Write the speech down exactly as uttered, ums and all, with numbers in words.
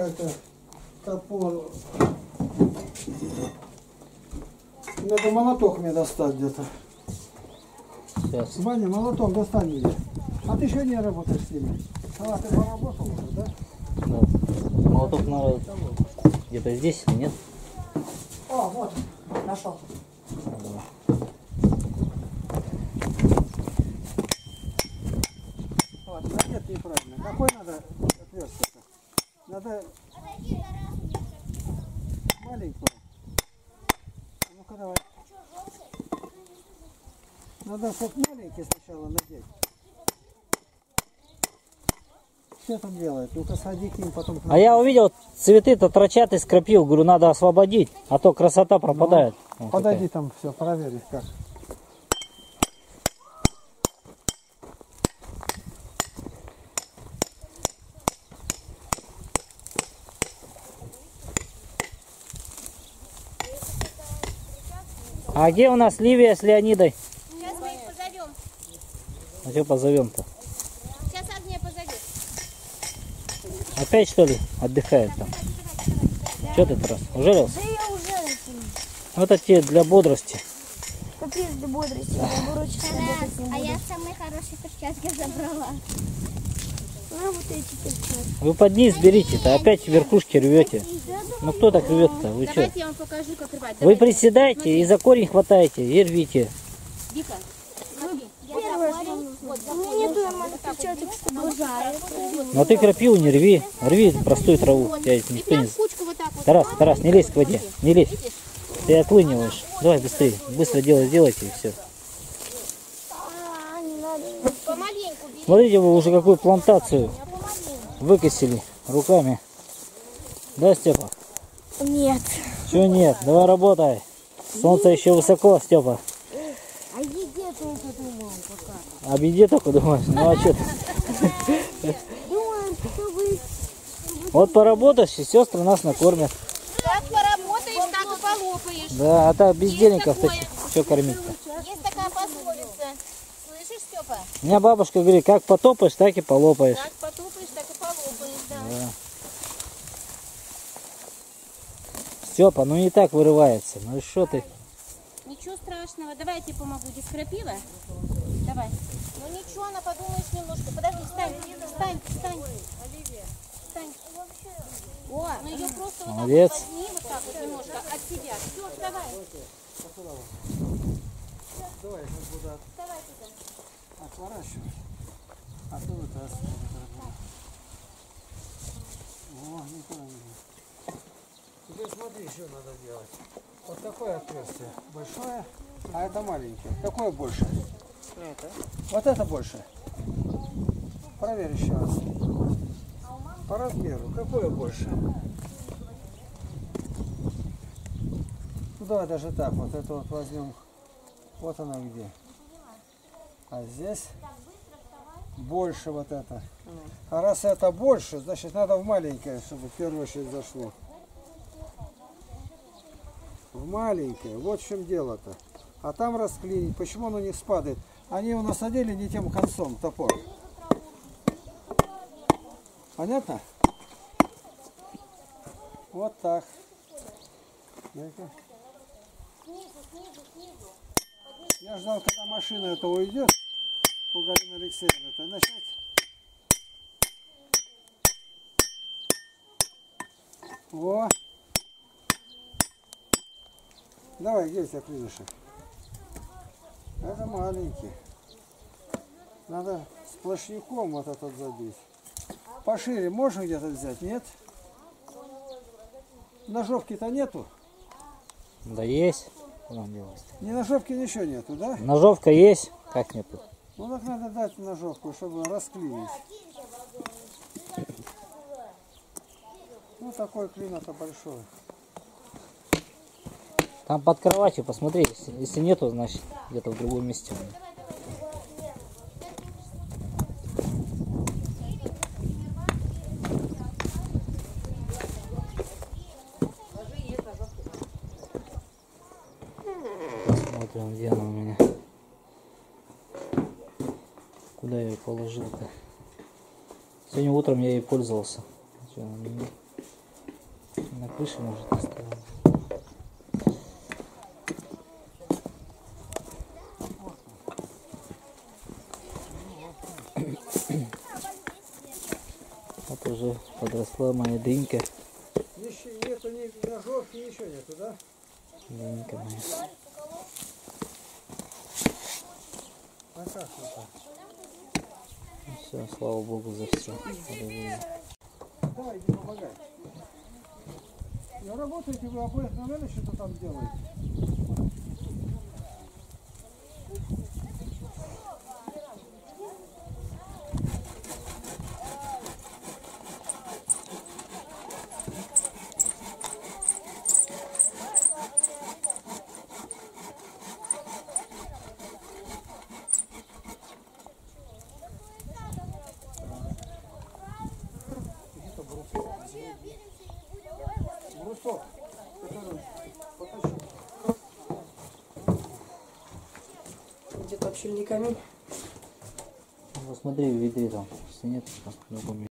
это топор. Надо молоток мне достать где-то. Сейчас. Ваня, молоток достань мне. А ты еще не работаешь с ними? А, ты поработал уже, да? Да. Молоток надо где-то здесь, нет? О, вот, нашел. Да. Вот, а нет, неправильно. Какой надо отверстие-то? Надо маленькую. Ну-ка давай. Надо вот маленький сначала надеть. Что там делает? Ну-ка сходи к ним, потом... А я увидел, цветы-то торчат из крапив. Говорю, надо освободить, а то красота пропадает. Ну, Вот подойди такая. там, все, проверь их как. А где у нас Ливия с Леонидой? Сейчас мы их позовем. А что позовем-то? Сейчас Агния позовет. Опять что ли отдыхает там? Что ты раз? Ужалился? Да я уже Вот это тебе для бодрости. капец для бодрости. Я бурочек работать не А буду. я самые хорошие перчатки забрала. На вот эти перчатки. Вы под низ берите-то, опять верхушки рвете. Ну кто так рвет-то? Вы что? Давайте я вам покажу, как рвать. Вы Давайте. приседайте и за корень хватаете и рвите. Вика, смотри. Я Первое, за корень, что вот, за У меня корень. нет нормальных перчаток, чтобы жарить. Но ты крапиву не рви, рви простую траву. Тебя И никто прям не... в кучку вот так вот. Тарас, Тарас, не лезь к воде, не лезь. Видишь? Ты отлыниваешь. Давай быстрее, быстро дело сделайте и все. А, не надо. Помаленьку бери. Смотрите, вы уже какую плантацию выкосили руками. Да, Степа? Нет. Чего нет? Давай работай. Солнце еще высоко, Степа. А еде только думал пока. О беде только думаешь? Ну а что ты? Думаю, чтобы... Вот поработаешь, и сестры нас накормят. Как поработаешь, так и полопаешь. Да, а так бездельников-то что кормить-то? Есть такая пословица. Слышишь, Степа? У меня бабушка говорит, как потопаешь, так и полопаешь. Как потупаешь, так и полопаешь, да. Да. Степа, ну не так вырывается. Ну и что ты? Ничего страшного. Давай я тебе помогу. Здесь крапива. Давай. Ну ничего, она подумаешь немножко. Подожди, встань, встань, встань. Встань. О, ну ее просто вот Молодец. так вот возьми, вот так вот немножко от себя. Все, вставай. Давай, сейчас буду от- Вставай туда. отворачивать. А то вытаскивать. О, неправильно. Теперь смотри, что надо делать. Вот такое отверстие большое, а это маленькое. Какое больше? Это? Вот это больше. Проверь еще раз. По размеру. Какое больше? Ну давай даже так. Вот это вот возьмем. Вот она где. А здесь больше вот это. А раз это больше, значит надо в маленькое, чтобы в первую очередь зашло. В маленькое. Вот в чем дело-то. А там расклинить. Почему оно не спадает? Они его насадили не тем концом топор. Понятно? Вот так. Ну-ка. Я ждал, когда машина это уйдет у Галины Алексеевны. Это начать. Во. Давай, где у тебя клинышек? Это маленький. Надо сплошняком вот этот забить. Пошире можно где-то взять? Нет? Ножовки-то нету? Да есть. Куда он делась? Ни ножовки, ничего нету, да? Ножовка есть? Как нету? Ну так надо дать ножовку, чтобы расклинить. Ну такой клин это большой. Там под кроватью посмотри, если, если нету, значит где-то в другом месте. Посмотрим, где она у меня. Куда я ее положил-то? Сегодня утром я ей пользовался. Что, она не- На крыше может оставить. Вот уже подросла моя дынька. Ничего, нету ни ножовки, ничего нету, да? Дынька моя. А как это? Все, слава богу за все. Давай, иди помогай. Ну, работаете вы обоих, наверное, что-то там делаете. Брусок, который потащи. Где-то вообще не камень. Посмотри в ведре там, если нет, то в другом месте.